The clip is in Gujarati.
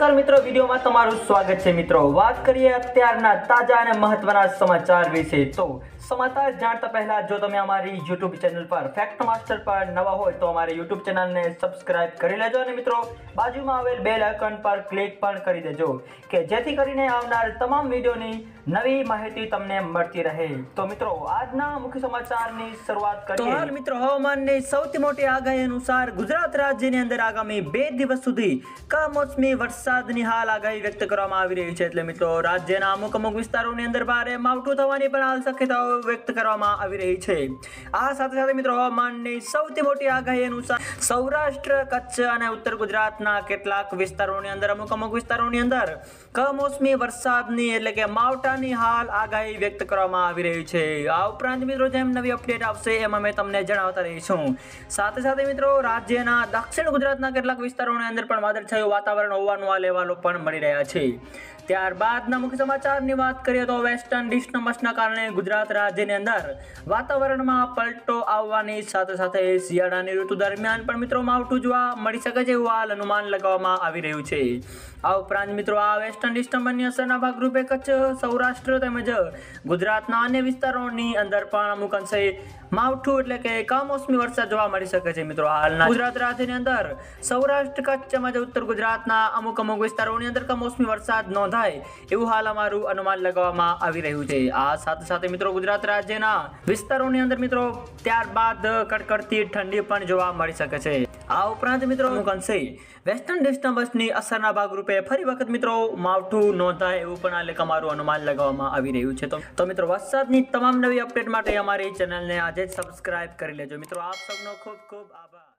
नमस्कार मित्रों, वीडियो में तमारू स्वागत है। मित्रों, बात करिए अत्याરના ताजा અને મહત્વના સમાચાર વિશે। તો સમાચાર જાણતા પહેલા જો તમે અમારી YouTube ચેનલ પર ફેક્ટ માસ્ટર પર નવા હોય તો અમારી YouTube ચેનલને સબસ્ક્રાઇબ કરી લેજો અને મિત્રો બાજુમાં આવેલ બેલ આઇકન પર ક્લિક પણ કરી દેજો કે જેથી કરીને આવનાર તમામ વિડિયોની નવી માહિતી તમને મળતી રહે। તો મિત્રો આજના મુખ્ય સમાચારની શરૂઆત કરીએ। તો હાલ મિત્રો હવામાનની સૌથી મોટી આગાહી અનુસાર ગુજરાત રાજ્યની અંદર આગામી 2 દિવસ સુધી કમોસમી વરસાદની હાલ આગાહી વ્યક્ત કરવામાં આવી રહી છે। એટલે મિત્રો રાજ્યના અમુક વિસ્તારોની અંદર ભારે માવઠું થવાની પણ હાલ શક્યતાઓ વ્યક્ત કરવામાં આવી રહી છે। આ સાથે મિત્રો હવામાનની સૌથી મોટી આગાહી અનુસાર સૌરાષ્ટ્ર, કચ્છ અને ઉત્તર ગુજરાતના કેટલાક વિસ્તારોની અંદર અમુક વિસ્તારોની અંદર કમોસમી વરસાદની એટલે કે માવઠાની હાલ આગાહી વ્યક્ત કરવામાં આવી રહી છે। આ ઉપરાંત મિત્રો જેમ નવી અપડેટ આવશે એમાં મેં તમને જણાવતા રહીશું। સાથે મિત્રો રાજ્યના દક્ષિણ ગુજરાતના કેટલાક વિસ્તારોની અંદર પણ વાદળછાયું વાતાવરણ હોવાનું આ અહેવાલો પણ મળી રહ્યા છે। ત્યારબાદના મુખ્ય સમાચારની વાત કરીએ તો વેસ્ટર્ન ડિસ્ટર્બન્સના કારણે ગુજરાત રાજ્યની અંદર વાતાવરણમાં પલટો આવવાની સાથે શિયાળાની ઋતુ દરમિયાન પણ મિત્રો માવઠું જોવા મળી શકે છે એવું હાલ અનુમાન લગાવવામાં આવી રહ્યું છે। આ ઉપરાંત મિત્રો આ વેસ્ટર્ન ડિસ્ટર્બન્સની અસરના ભાગરૂપે કચ્છ, સૌરાષ્ટ્ર તેમજ ગુજરાતના અન્ય વિસ્તારોની અંદર પણ અમુક અંશે માવઠું એટલે કે કમોસમી વરસાદ જોવા મળી શકે છે। મિત્રો હાલના ગુજરાત રાજ્યની અંદર સૌરાષ્ટ્ર, કચ્છ તેમજ ઉત્તર ગુજરાતના અમુક વિસ્તારોની અંદર કમોસમી વરસાદ નોંધાય એવું હાલ અમારું અનુમાન લગાવવામાં આવી રહ્યું છે। આ સાથે મિત્રો ગુજરાત રાજ્યના વિસ્તારોની અંદર મિત્રો ત્યારબાદ કડકડતી ઠંડી પણ જોવા મળી શકે છે। આ ઉપરાંત મિત્રો અમુક અંશે વેસ્ટર્ન ડિસ્ટર્બન્સની અસરના ભાગરૂપે ફરી વખત મિત્રો માવઠું નોંધાય એવું પણ હાલ અમારું અનુમાન લગાવવામાં આવી રહ્યું છે। તો મિત્રો વરસાદની તમામ નવી અપડેટ માટે અમારી ચેનલને આજે જ સબસ્ક્રાઇબ કરી લેજો। મિત્રો આપ સૌનો ખૂબ આભાર।